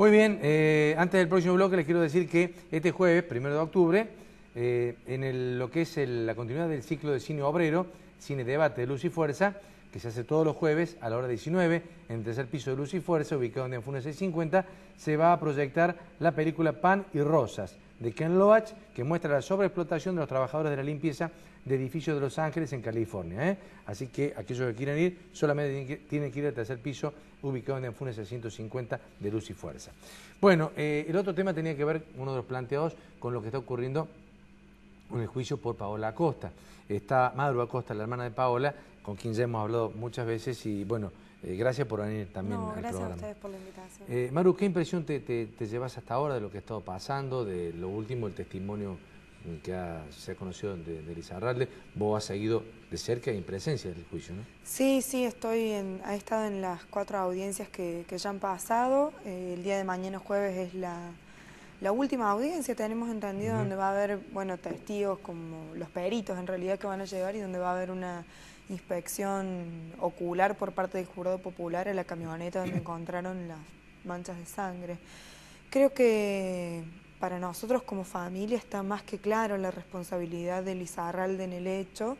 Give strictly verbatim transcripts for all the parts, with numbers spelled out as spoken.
Muy bien, eh, antes del próximo bloque les quiero decir que este jueves, primero de octubre, eh, en el, lo que es el, la continuidad del ciclo de cine obrero, Cine Debate de Luz y Fuerza, que se hace todos los jueves a la hora diecinueve, en el tercer piso de Luz y Fuerza, ubicado en Funes seiscientos cincuenta, se va a proyectar la película Pan y Rosas, de Ken Loach, que muestra la sobreexplotación de los trabajadores de la limpieza de edificios de Los Ángeles en California. ¿eh? Así que aquellos que quieran ir, solamente tienen que, tienen que ir al tercer piso, ubicado en Funes seiscientos cincuenta de Luz y Fuerza. Bueno, eh, el otro tema tenía que ver, uno de los planteados, con lo que está ocurriendo en el juicio por Paola Acosta. Está Maru Acosta, la hermana de Paola, con quien ya hemos hablado muchas veces y bueno, eh, gracias por venir también no, al gracias programa. a ustedes por la invitación. Eh, Maru, ¿qué impresión te, te, te llevas hasta ahora de lo que ha estado pasando, de lo último, el testimonio que ha, se ha conocido de, de Lizarralde? Vos has seguido de cerca y en presencia del juicio, ¿no? Sí, sí, estoy en, he estado en las cuatro audiencias que, que ya han pasado. Eh, el día de mañana jueves es la, la última audiencia, tenemos entendido, uh-huh. donde va a haber, bueno, testigos como los peritos en realidad que van a llegar y donde va a haber una inspección ocular por parte del jurado popular a la camioneta donde encontraron las manchas de sangre. Creo que para nosotros como familia está más que claro la responsabilidad de Lizarralde en el hecho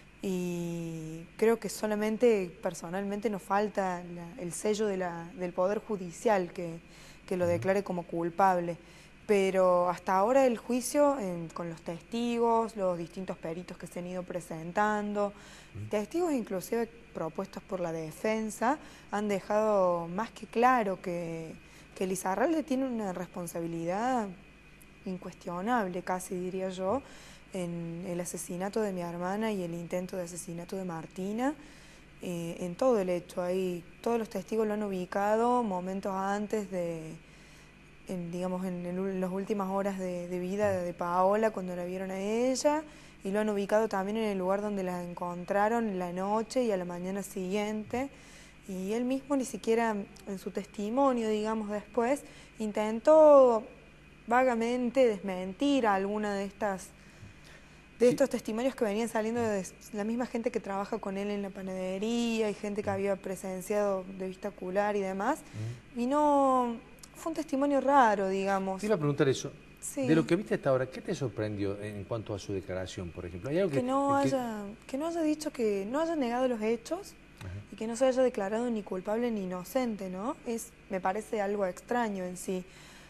y creo que solamente personalmente nos falta la, el sello de la, del Poder Judicial que, que lo declare como culpable. Pero hasta ahora el juicio, eh, con los testigos, los distintos peritos que se han ido presentando, testigos inclusive propuestos por la defensa, han dejado más que claro que, que Lizarralde tiene una responsabilidad incuestionable, casi diría yo, en el asesinato de mi hermana y el intento de asesinato de Martina. Eh, en todo el hecho, ahí todos los testigos lo han ubicado momentos antes de... En, digamos, en, el, en las últimas horas de, de vida de Paola, cuando la vieron a ella, y lo han ubicado también en el lugar donde la encontraron en la noche y a la mañana siguiente. Y él mismo ni siquiera en su testimonio, digamos, después, intentó vagamente desmentir a alguna de estas de sí. estos testimonios que venían saliendo de la misma gente que trabaja con él en la panadería y gente que había presenciado de vista ocular y demás. Uh-huh. Y no... Fue un testimonio raro, digamos. Te iba a preguntar eso. Sí. De lo que viste hasta ahora, ¿qué te sorprendió en cuanto a su declaración, por ejemplo? ¿Hay algo que, que, no que... haya, que no haya dicho que no haya negado los hechos. Ajá. Y que no se haya declarado ni culpable ni inocente, ¿no? Es, me parece algo extraño en sí.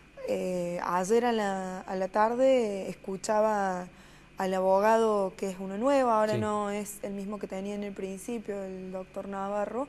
Eh, ayer a la, a la tarde escuchaba al abogado, que es uno nuevo, ahora sí. no es el mismo que tenía en el principio, el doctor Navarro,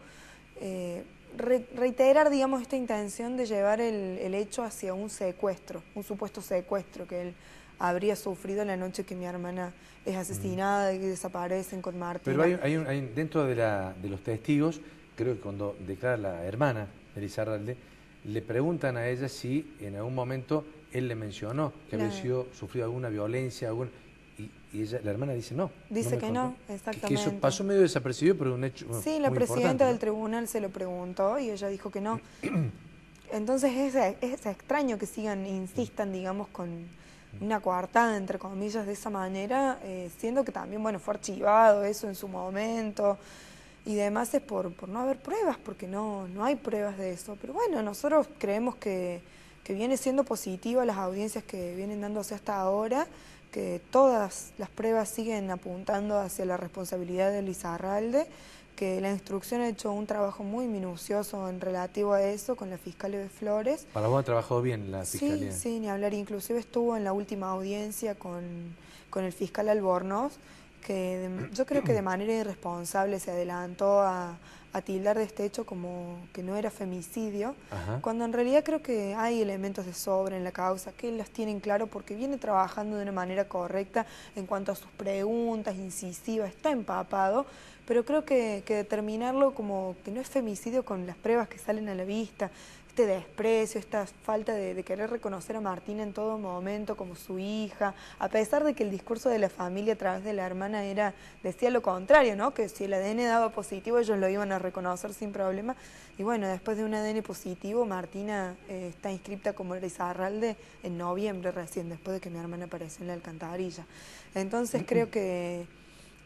eh, Re reiterar, digamos, esta intención de llevar el, el hecho hacia un secuestro, un supuesto secuestro que él habría sufrido la noche que mi hermana es asesinada, mm. y que desaparecen con Martina. Pero hay, hay, un, hay dentro de, la, de los testigos, creo que cuando declara la hermana de Lizarralde, le preguntan a ella si en algún momento él le mencionó que la... había sido, sufrido alguna violencia, algún... Y, y ella, la hermana dice no. Dice no que contó. no, exactamente. Que, que eso pasó medio desapercibido, pero un hecho Sí, muy la presidenta ¿no? del tribunal se lo preguntó y ella dijo que no. Entonces es, es extraño que sigan, insistan, digamos, con una coartada, entre comillas, de esa manera, eh, siendo que también, bueno, fue archivado eso en su momento y demás es por, por no haber pruebas, porque no, no hay pruebas de eso. Pero bueno, nosotros creemos que, que viene siendo positiva las audiencias que vienen dándose hasta ahora, que todas las pruebas siguen apuntando hacia la responsabilidad de Lizarralde, que la instrucción ha hecho un trabajo muy minucioso en relativo a eso con la fiscal de Flores. ¿Para vos ha trabajado bien la fiscalía? Sí, sí, ni hablar. Inclusive estuvo en la última audiencia con, con el fiscal Albornoz, que de, yo creo que de manera irresponsable se adelantó a, a tildar de este hecho como que no era femicidio, Ajá. cuando en realidad creo que hay elementos de sobra en la causa, que él las tienen claro porque viene trabajando de una manera correcta en cuanto a sus preguntas, incisivas, está empapado, pero creo que, que determinarlo como que no es femicidio con las pruebas que salen a la vista, este desprecio, esta falta de, de querer reconocer a Martina en todo momento como su hija, a pesar de que el discurso de la familia a través de la hermana era decía lo contrario, ¿no? Que si el A D N daba positivo ellos lo iban a reconocer sin problema. Y bueno, después de un A D N positivo, Martina eh, está inscripta como Lizarralde en noviembre recién, después de que mi hermana apareció en la alcantarilla. Entonces creo que...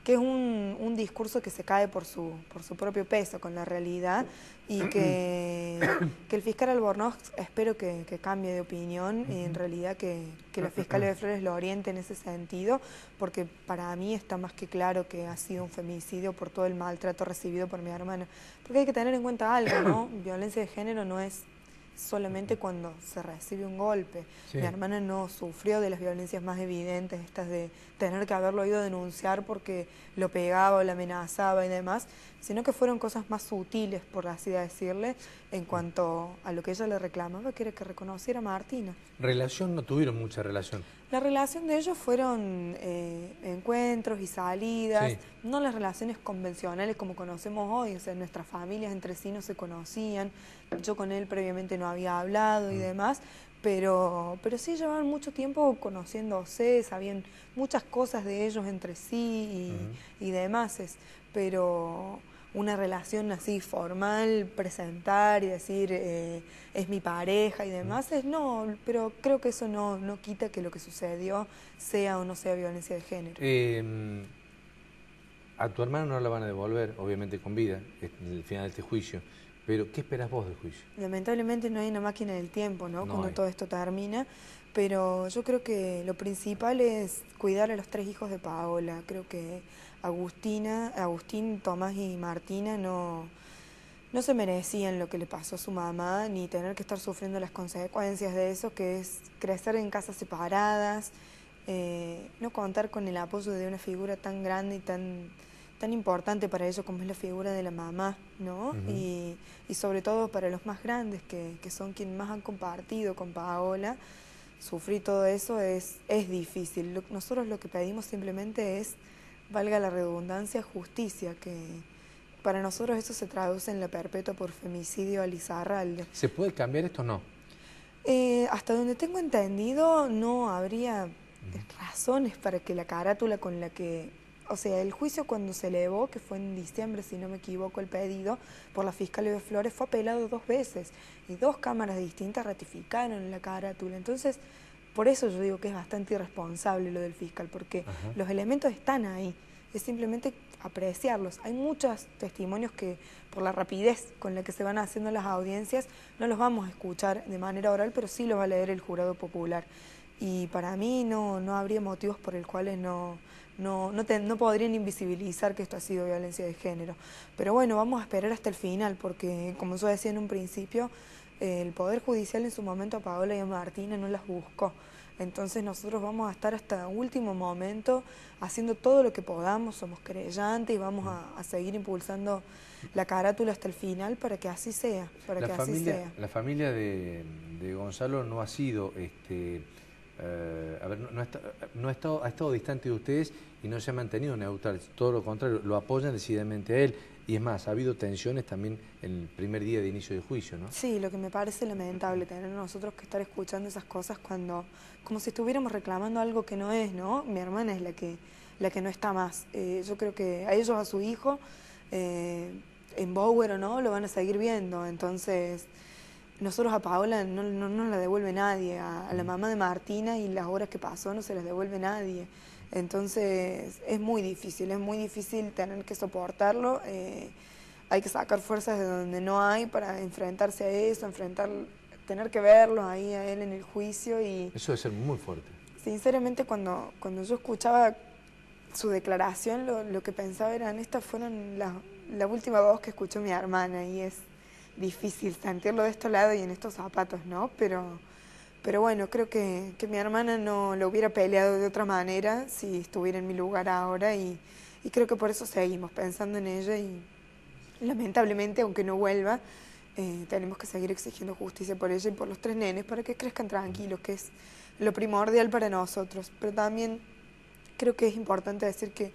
que es un, un discurso que se cae por su, por su propio peso con la realidad y que, que el fiscal Albornoz espero que, que cambie de opinión y en realidad que, que la fiscal de Flores lo oriente en ese sentido, porque para mí está más que claro que ha sido un femicidio por todo el maltrato recibido por mi hermana. Porque hay que tener en cuenta algo, ¿no? Violencia de género no es solamente cuando se recibe un golpe. Sí. Mi hermana no sufrió de las violencias más evidentes, estas de tener que haberlo ido a denunciar porque lo pegaba o la amenazaba y demás, sino que fueron cosas más sutiles, por así decirle, en cuanto a lo que ella le reclamaba, que era que reconociera a Martina. ¿Relación? No tuvieron mucha relación. La relación de ellos fueron eh, encuentros y salidas, sí. No las relaciones convencionales como conocemos hoy, o sea, nuestras familias entre sí no se conocían, yo con él previamente no había hablado y demás, pero, pero sí llevaban mucho tiempo conociéndose, sabían muchas cosas de ellos entre sí y, uh-huh. y demás, pero una relación así formal, presentar y decir eh, es mi pareja y demás, es no, pero creo que eso no, no quita que lo que sucedió sea o no sea violencia de género. Eh, a tu hermana no la van a devolver, obviamente con vida, en el final de este juicio, pero ¿qué esperas vos del juicio? Lamentablemente no hay una máquina del tiempo, ¿no? No Cuando hay. todo esto termina, pero yo creo que lo principal es cuidar a los tres hijos de Paola. Creo que Agustina, Agustín, Tomás y Martina no, no se merecían lo que le pasó a su mamá, ni tener que estar sufriendo las consecuencias de eso, que es crecer en casas separadas, eh, no contar con el apoyo de una figura tan grande y tan, tan importante para ellos como es la figura de la mamá, ¿no? Uh-huh. y, y sobre todo para los más grandes, que, que son quienes más han compartido con Paola. Sufrir todo eso es, es difícil. Lo, nosotros lo que pedimos simplemente es, valga la redundancia, justicia, que para nosotros eso se traduce en la perpetua por femicidio a Lizarralde. ¿Se puede cambiar esto o no? Eh, hasta donde tengo entendido no habría uh-huh. razones para que la carátula con la que... O sea, el juicio cuando se elevó, que fue en diciembre, si no me equivoco, el pedido por la fiscal de Flores, fue apelado dos veces y dos cámaras distintas ratificaron la carátula. Entonces, por eso yo digo que es bastante irresponsable lo del fiscal, porque uh-huh. los elementos están ahí, es simplemente apreciarlos. Hay muchos testimonios que por la rapidez con la que se van haciendo las audiencias no los vamos a escuchar de manera oral, pero sí los va a leer el jurado popular. Y para mí no, no habría motivos por los cuales no... No, no, te, no podrían invisibilizar que esto ha sido violencia de género. Pero bueno, vamos a esperar hasta el final, porque como yo decía en un principio, eh, el Poder Judicial en su momento a Paola y a Martina no las buscó. Entonces nosotros vamos a estar hasta último momento haciendo todo lo que podamos, somos creyentes y vamos a, a seguir impulsando la carátula hasta el final para que así sea, para la que familia, así sea. La familia de, de Gonzalo no ha sido... Este... Uh, a ver, no, no, ha estado, no ha, estado, ha estado distante de ustedes y no se ha mantenido neutral, todo lo contrario, lo apoyan decididamente a él. Y es más, ha habido tensiones también en el primer día de inicio del juicio, ¿no? Sí, lo que me parece lamentable, tener nosotros que estar escuchando esas cosas cuando, como si estuviéramos reclamando algo que no es, ¿no? Mi hermana es la que, la que no está más. Eh, yo creo que a ellos, a su hijo, eh, en Bower o no, lo van a seguir viendo, entonces... Nosotros a Paola no, no, no la devuelve nadie, a, a la mamá de Martina y las horas que pasó no se las devuelve nadie. Entonces es muy difícil, es muy difícil tener que soportarlo. Eh, hay que sacar fuerzas de donde no hay para enfrentarse a eso, enfrentar, tener que verlo ahí a él en el juicio. Y eso debe ser muy fuerte. Sinceramente cuando, cuando yo escuchaba su declaración, lo, lo que pensaba eran, estas fueron la, la última voz que escuchó mi hermana y es... difícil sentirlo de este lado y en estos zapatos, ¿no? Pero, pero bueno, creo que, que mi hermana no lo hubiera peleado de otra manera si estuviera en mi lugar ahora y, y creo que por eso seguimos pensando en ella y lamentablemente, aunque no vuelva, eh, tenemos que seguir exigiendo justicia por ella y por los tres nenes para que crezcan tranquilos, que es lo primordial para nosotros. Pero también creo que es importante decir que,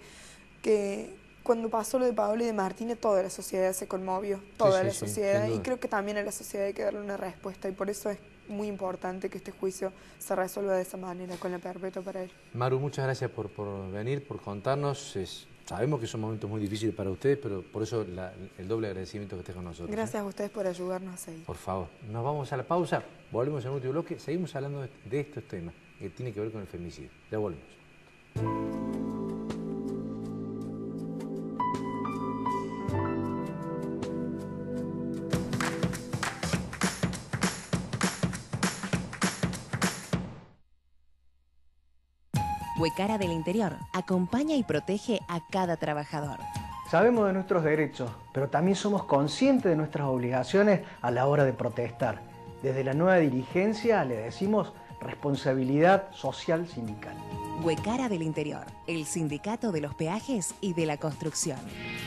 que cuando pasó lo de Paola y de Martina, toda la sociedad se conmovió, toda sí, sí, la sociedad, sí, y creo que también a la sociedad hay que darle una respuesta, y por eso es muy importante que este juicio se resuelva de esa manera, con la perpetua para él. Maru, muchas gracias por, por venir, por contarnos. Es, sabemos que son momentos muy difíciles para ustedes, pero por eso la, el doble agradecimiento que estés con nosotros. Gracias ¿eh? a ustedes por ayudarnos a seguir. Por favor, nos vamos a la pausa, volvemos en el último bloque, seguimos hablando de, de estos temas que tienen que ver con el femicidio. Ya volvemos. Huecara del Interior acompaña y protege a cada trabajador. Sabemos de nuestros derechos, pero también somos conscientes de nuestras obligaciones a la hora de protestar. Desde la nueva dirigencia le decimos responsabilidad social sindical. Huecara del Interior, el sindicato de los peajes y de la construcción.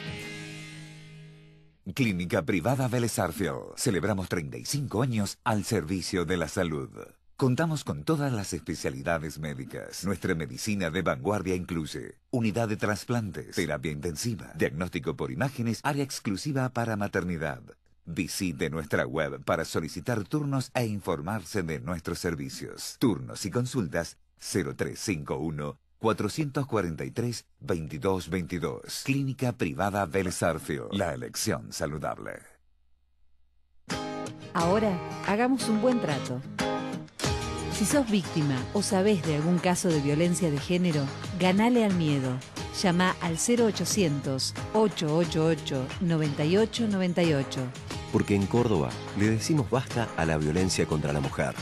Clínica Privada Vélez Sarsfield. Celebramos treinta y cinco años al servicio de la salud. Contamos con todas las especialidades médicas. Nuestra medicina de vanguardia incluye unidad de trasplantes, terapia intensiva, diagnóstico por imágenes, área exclusiva para maternidad. Visite nuestra web para solicitar turnos e informarse de nuestros servicios. Turnos y consultas cero tres cinco uno, cuatro cuatro tres, veintidós veintidós. Clínica Privada Vélez Sarsfield. La elección saludable. Ahora, hagamos un buen trato. Si sos víctima o sabés de algún caso de violencia de género, ganale al miedo. Llama al cero ochocientos, ochocientos ochenta y ocho, noventa y ocho noventa y ocho. Porque en Córdoba le decimos basta a la violencia contra la mujer.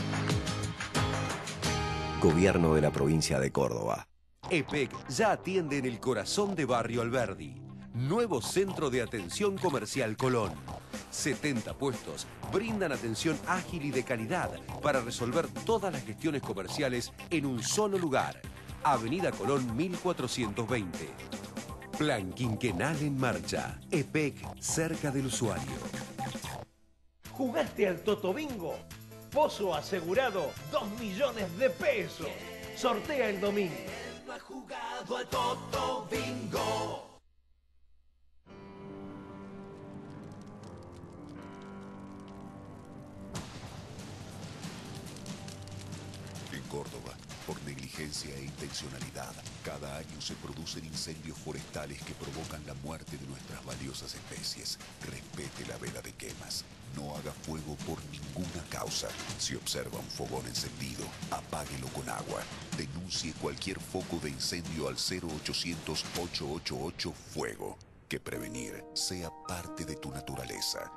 Gobierno de la provincia de Córdoba. E P E C ya atiende en el corazón de Barrio Alberdi. Nuevo Centro de Atención Comercial Colón. setenta puestos brindan atención ágil y de calidad para resolver todas las gestiones comerciales en un solo lugar. Avenida Colón mil cuatrocientos veinte. Plan quinquenal en marcha. E P E C cerca del usuario. ¿Jugaste al Toto Bingo? Pozo asegurado, dos millones de pesos. Sortea el domingo. No ha jugado al Toto Bingo. En Córdoba, por negligencia e intencionalidad, cada año se producen incendios forestales que provocan la muerte de nuestras valiosas especies. Respete la veda de quemas. No haga fuego por ninguna causa. Si observa un fogón encendido, apáguelo con agua. Denuncie cualquier foco de incendio al cero ochocientos, ochocientos ochenta y ocho Fuego. Que prevenir sea parte de tu naturaleza.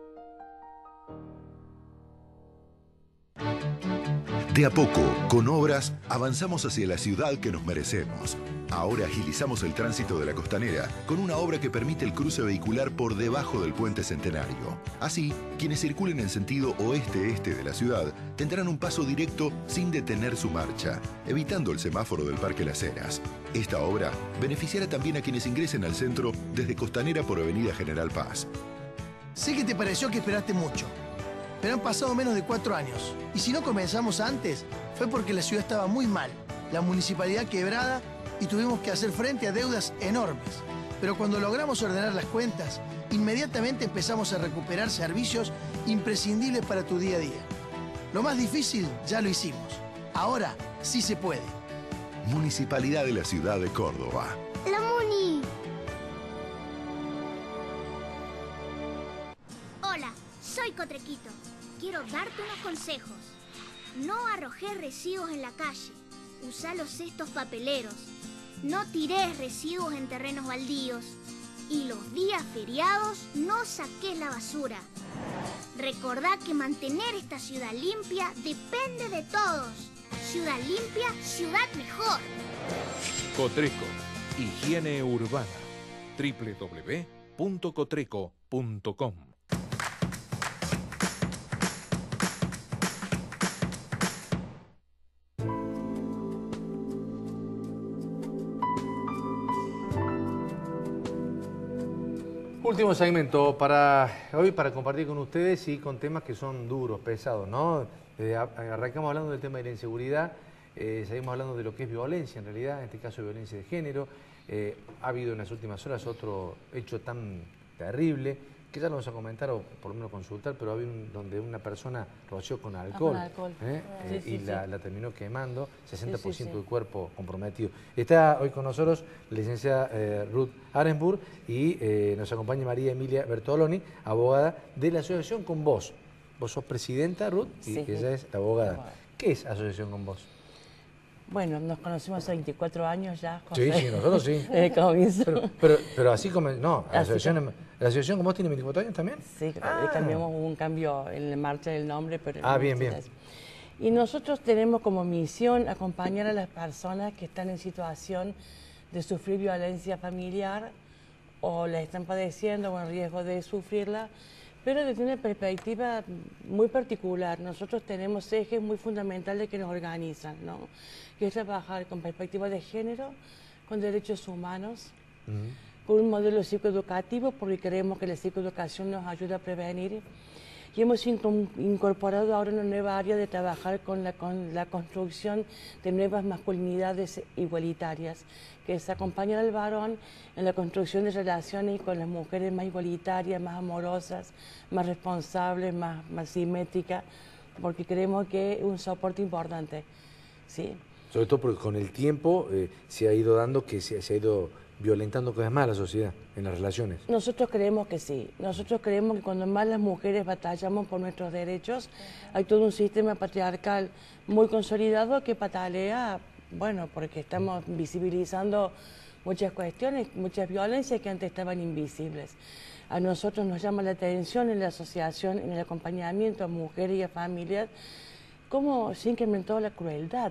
De a poco, con obras, avanzamos hacia la ciudad que nos merecemos. Ahora agilizamos el tránsito de la costanera con una obra que permite el cruce vehicular por debajo del puente Centenario. Así, quienes circulen en sentido oeste-este de la ciudad tendrán un paso directo sin detener su marcha, evitando el semáforo del Parque Las Heras. Esta obra beneficiará también a quienes ingresen al centro desde Costanera por Avenida General Paz. Sé que te pareció que esperaste mucho, pero han pasado menos de cuatro años. Y si no comenzamos antes, fue porque la ciudad estaba muy mal, la municipalidad quebrada y tuvimos que hacer frente a deudas enormes. Pero cuando logramos ordenar las cuentas, inmediatamente empezamos a recuperar servicios imprescindibles para tu día a día. Lo más difícil ya lo hicimos. Ahora sí se puede. Municipalidad de la Ciudad de Córdoba. ¡La Muni! Hola, soy Cotrequito. Quiero darte unos consejos. No arrojes residuos en la calle. Usa los cestos papeleros. No tires residuos en terrenos baldíos. Y los días feriados no saques la basura. Recordá que mantener esta ciudad limpia depende de todos. Ciudad limpia, ciudad mejor. Cotreco, higiene urbana. doble u doble u doble u punto cotreco punto com. Último segmento para hoy para compartir con ustedes y con temas que son duros, pesados, ¿no? Eh, arrancamos hablando del tema de la inseguridad, eh, seguimos hablando de lo que es violencia en realidad, en este caso violencia de género. Eh, ha habido en las últimas horas otro hecho tan terrible, que ya lo vamos a comentar o por lo menos consultar, pero había un, donde una persona roció con alcohol, ah, con alcohol. ¿eh? Sí, eh, sí, y sí. La, la terminó quemando, sesenta por ciento sí, sí, sí. del cuerpo comprometido. Está hoy con nosotros la licenciada eh, Ruth Arenburg y eh, nos acompaña María Emilia Bertoloni, abogada de la Asociación Con Vos. Vos sos presidenta, Ruth, y sí, ella es la abogada. abogada. ¿Qué es Asociación Con Vos? Bueno, nos conocimos hace veinticuatro años ya. José. Sí, sí, nosotros sí. Desde comienzo. Pero, pero, pero así como... No, la asociación, ¿la asociación con vos tiene veinticuatro años también? Sí, ah. cambiamos, hubo un cambio en la marcha del nombre, pero... Ah, bien, bien. Y nosotros tenemos como misión acompañar a las personas que están en situación de sufrir violencia familiar o la están padeciendo o en riesgo de sufrirla, pero desde una perspectiva muy particular. Nosotros tenemos ejes muy fundamentales que nos organizan, ¿no? Que es trabajar con perspectiva de género, con derechos humanos, uh-huh. con un modelo psicoeducativo, porque creemos que la psicoeducación nos ayuda a prevenir. Y hemos incorporado ahora una nueva área de trabajar con la, con la construcción de nuevas masculinidades igualitarias, que es acompañar al varón en la construcción de relaciones con las mujeres más igualitarias, más amorosas, más responsables, más, más simétricas, porque creemos que es un soporte importante, ¿sí? Sobre todo porque con el tiempo eh, se ha ido dando que se, se ha ido violentando cada vez más la sociedad en las relaciones. Nosotros creemos que sí. Nosotros creemos que cuando más las mujeres batallamos por nuestros derechos, hay todo un sistema patriarcal muy consolidado que patalea, bueno, porque estamos visibilizando muchas cuestiones, muchas violencias que antes estaban invisibles. A nosotros nos llama la atención en la asociación, en el acompañamiento a mujeres y a familias, cómo se incrementó la crueldad.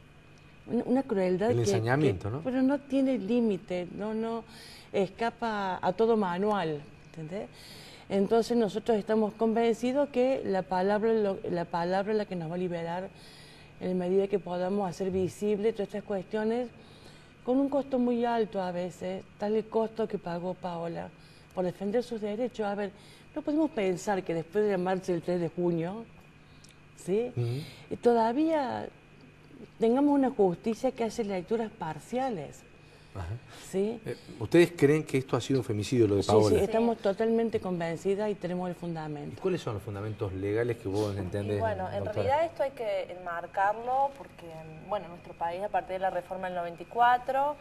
Una crueldad el que, ensañamiento, que, ¿no? Pero no tiene límite, no, no escapa a todo manual, ¿entendés? Entonces nosotros estamos convencidos que la palabra, lo, la palabra es la que nos va a liberar en medida que podamos hacer visible todas estas cuestiones con un costo muy alto a veces, tal el costo que pagó Paola por defender sus derechos. A ver, no podemos pensar que después de la marcha del tres de junio, ¿sí? Uh-huh. Y todavía tengamos una justicia que hace lecturas parciales. Ajá. ¿Sí? Eh, ¿Ustedes creen que esto ha sido un femicidio, lo de Paola? Sí, sí, estamos totalmente convencidas y tenemos el fundamento. ¿Y cuáles son los fundamentos legales que vos entendés? Y bueno, en doctora? realidad esto hay que enmarcarlo porque, bueno, nuestro país, a partir de la reforma del noventa y cuatro,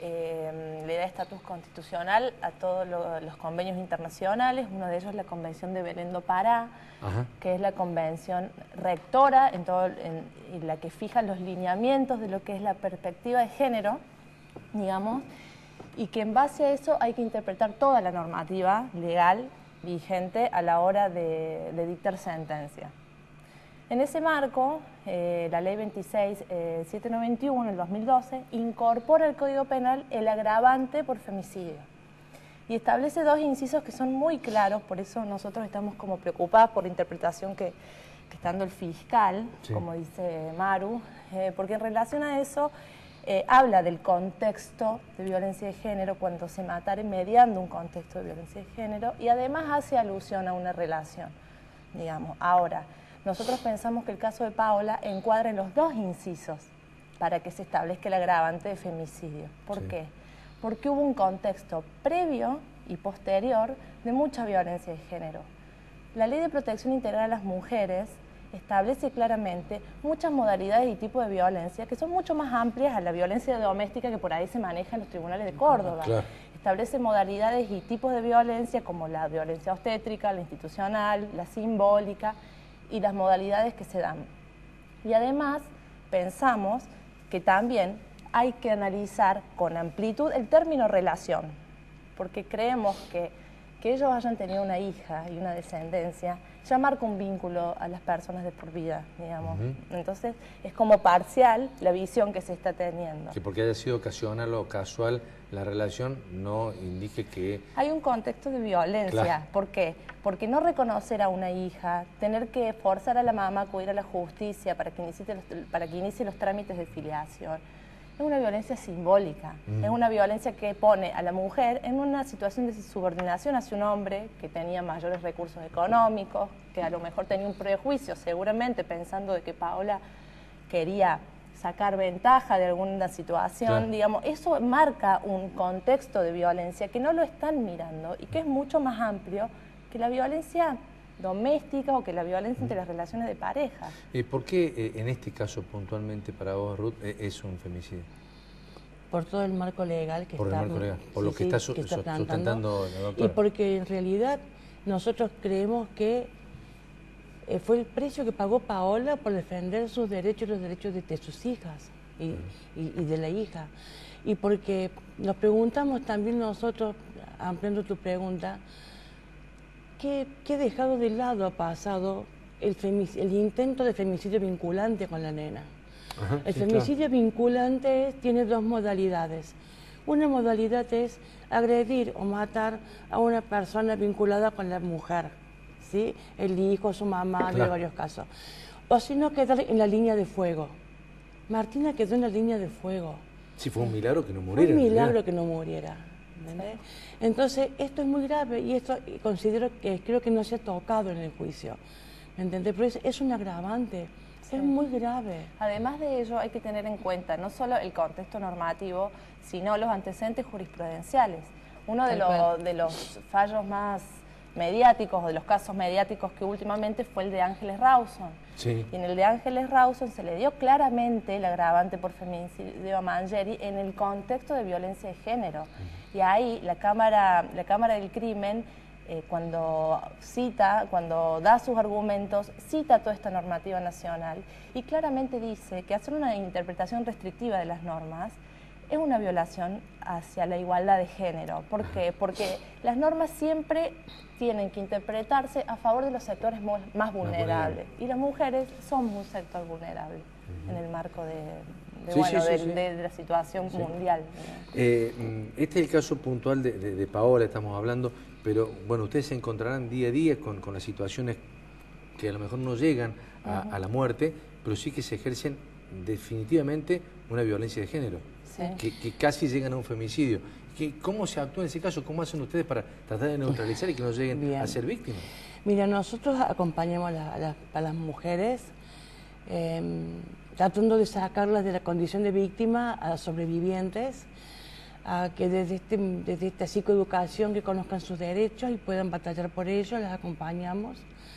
eh, le da estatus constitucional a todos lo, los convenios internacionales. Uno de ellos es la Convención de Belén do Pará, Ajá. que es la convención rectora en todo, en, en la que fija los lineamientos de lo que es la perspectiva de género, digamos, y que en base a eso hay que interpretar toda la normativa legal vigente a la hora de, de dictar sentencia. En ese marco, eh, la ley veintiséis mil setecientos noventa y uno del dos mil doce incorpora al Código Penal el agravante por femicidio y establece dos incisos que son muy claros. Por eso nosotros estamos como preocupados por la interpretación que, que está dando el fiscal, sí. como dice Maru, eh, porque en relación a eso eh, habla del contexto de violencia de género cuando se matare mediando un contexto de violencia de género y además hace alusión a una relación, digamos. Ahora, nosotros pensamos que el caso de Paola encuadra en los dos incisos para que se establezca el agravante de femicidio. ¿Por sí. qué? Porque hubo un contexto previo y posterior de mucha violencia de género. La Ley de Protección Integral a las Mujeres establece claramente muchas modalidades y tipos de violencia que son mucho más amplias a la violencia doméstica que por ahí se maneja en los tribunales de Córdoba. Claro. Establece modalidades y tipos de violencia como la violencia obstétrica, la institucional, la simbólica y las modalidades que se dan. Y además pensamos que también hay que analizar con amplitud el término relación, porque creemos que que ellos hayan tenido una hija y una descendencia ya marca un vínculo a las personas de por vida, digamos. Uh-huh. Entonces es como parcial la visión que se está teniendo. Que porque haya sido ocasional o casual la relación no indique que... Hay un contexto de violencia. Claro. ¿Por qué? Porque no reconocer a una hija, tener que forzar a la mamá a acudir a la justicia para que inicie los, para que inicie los trámites de filiación, es una violencia simbólica, mm. es una violencia que pone a la mujer en una situación de subordinación hacia un hombre que tenía mayores recursos económicos, que a lo mejor tenía un prejuicio, seguramente pensando de que Paola quería sacar ventaja de alguna situación, claro. digamos, eso marca un contexto de violencia que no lo están mirando y que es mucho más amplio que la violencia doméstica o que la violencia entre las relaciones de pareja. Eh, ¿Por qué eh, en este caso puntualmente para vos, Ruth, eh, es un femicidio? Por todo el marco legal que por está... Por el marco legal, por sí, lo que sí, está, su, que está sustentando la doctora. Y porque en realidad nosotros creemos que eh, fue el precio que pagó Paola por defender sus derechos y los derechos de, de sus hijas y, uh-huh. y, y de la hija. Y porque nos preguntamos también nosotros, ampliando tu pregunta, ¿Qué, ¿Qué dejado de lado ha pasado el, el intento de femicidio vinculante con la nena. Ajá, el sí, femicidio claro. vinculante tiene dos modalidades. Una modalidad es agredir o matar a una persona vinculada con la mujer, ¿sí? El hijo, su mamá, Claro. hay varios casos. O si no, quedar en la línea de fuego. Martina quedó en la línea de fuego. Sí, fue un milagro que no Fue muriera. un en realidad. milagro que no muriera. ¿Entendés? Entonces, esto es muy grave y esto considero que creo que no se ha tocado en el juicio. ¿Entendés? Pero es, es un agravante. Sí. Es muy grave. Además de ello, hay que tener en cuenta no solo el contexto normativo, sino los antecedentes jurisprudenciales. Uno de, lo, de los fallos más mediáticos o de los casos mediáticos que últimamente fue el de Ángeles Rawson. Sí. Y en el de Ángeles Rawson se le dio claramente el agravante por feminicidio a Mangieri en el contexto de violencia de género. Y ahí la Cámara, la Cámara del Crimen, eh, cuando cita, cuando da sus argumentos, cita toda esta normativa nacional y claramente dice que hacer una interpretación restrictiva de las normas es una violación hacia la igualdad de género. ¿Por qué? Porque las normas siempre tienen que interpretarse a favor de los sectores más vulnerables. Y las mujeres somos un sector vulnerable uh-huh. en el marco de, de, sí, bueno, sí, de, sí, sí. de, de la situación sí. mundial. Eh, este es el caso puntual de, de, de Paola, estamos hablando, pero bueno, ustedes se encontrarán día a día con, con las situaciones que a lo mejor no llegan a, uh-huh. a la muerte, pero sí que se ejercen definitivamente una violencia de género. Sí. Que, que casi llegan a un femicidio. ¿Qué, ¿Cómo se actúa en ese caso? ¿Cómo hacen ustedes para tratar de neutralizar y que no lleguen Bien. a ser víctimas? Mira, nosotros acompañamos a, la, a, la, a las mujeres eh, tratando de sacarlas de la condición de víctima a sobrevivientes, a que desde, este, desde esta psicoeducación que conozcan sus derechos y puedan batallar por ellos, las acompañamos.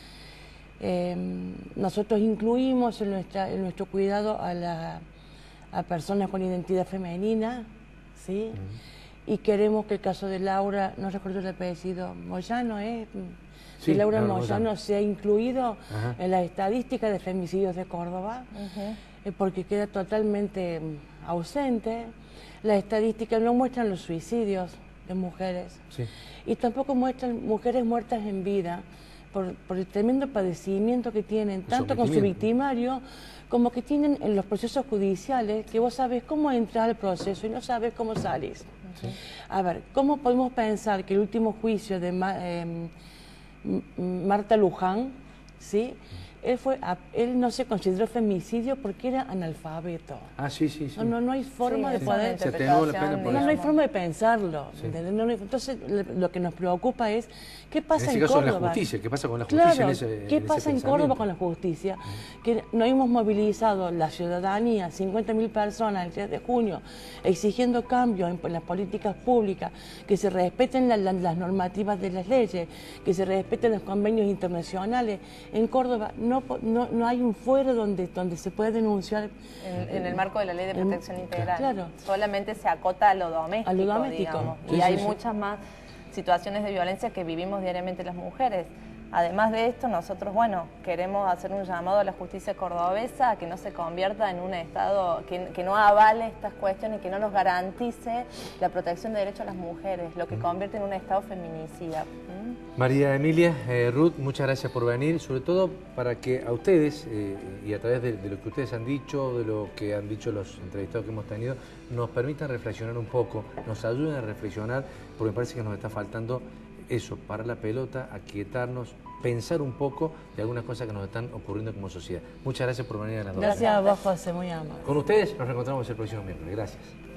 Eh, nosotros incluimos en, nuestra, en nuestro cuidado a la a personas con identidad femenina, ¿sí? Uh-huh. Y queremos que el caso de Laura, no recuerdo el apellido, Moyano, ¿eh? Sí, que Laura Laura Moyano, Moyano sea incluido uh-huh. en las estadísticas de femicidios de Córdoba, uh-huh. eh, porque queda totalmente ausente. Las estadísticas no muestran los suicidios de mujeres sí. y tampoco muestran mujeres muertas en vida por, por el tremendo padecimiento que tienen, tanto con su victimario como que tienen en los procesos judiciales, que vos sabés cómo entrar al proceso y no sabés cómo salís. Sí. A ver, ¿cómo podemos pensar que el último juicio de Ma, eh, Marta Luján, ¿sí? Él, fue, él no se consideró femicidio porque era analfabeto. Ah, sí, sí, sí. No, no, no hay forma sí, de poder... Se atenuó la pena por no, no hay forma de pensarlo. Sí. No, no, entonces, lo que nos preocupa es qué pasa en, en Córdoba. Caso, la justicia, ¿qué pasa con la justicia claro, en ese ¿qué en pasa ese en Córdoba con la justicia? Mm. Que no hemos movilizado la ciudadanía, cincuenta mil personas el tres de junio, exigiendo cambios en, en las políticas públicas, que se respeten la, la, las normativas de las leyes, que se respeten los convenios internacionales. En Córdoba no, no, no hay hay un fuero donde, donde se puede denunciar. En, en el marco de la Ley de Protección en, Integral. Claro. Solamente se acota a lo doméstico, a lo doméstico. Sí, y sí, hay sí. muchas más situaciones de violencia que vivimos diariamente las mujeres. Además de esto, nosotros, bueno, queremos hacer un llamado a la justicia cordobesa a que no se convierta en un Estado, que, que no avale estas cuestiones, que no nos garantice la protección de derechos a las mujeres, lo que convierte en un Estado feminicida. ¿Mm? María Emilia, eh, Ruth, muchas gracias por venir, sobre todo para que a ustedes, eh, y a través de, de lo que ustedes han dicho, de lo que han dicho los entrevistados que hemos tenido, nos permitan reflexionar un poco, nos ayuden a reflexionar, porque me parece que nos está faltando eso, parar la pelota, aquietarnos, pensar un poco de algunas cosas que nos están ocurriendo como sociedad. Muchas gracias por venir a las dos. Gracias a vos, José, muy amable. Con ustedes nos reencontramos el próximo miércoles. Gracias.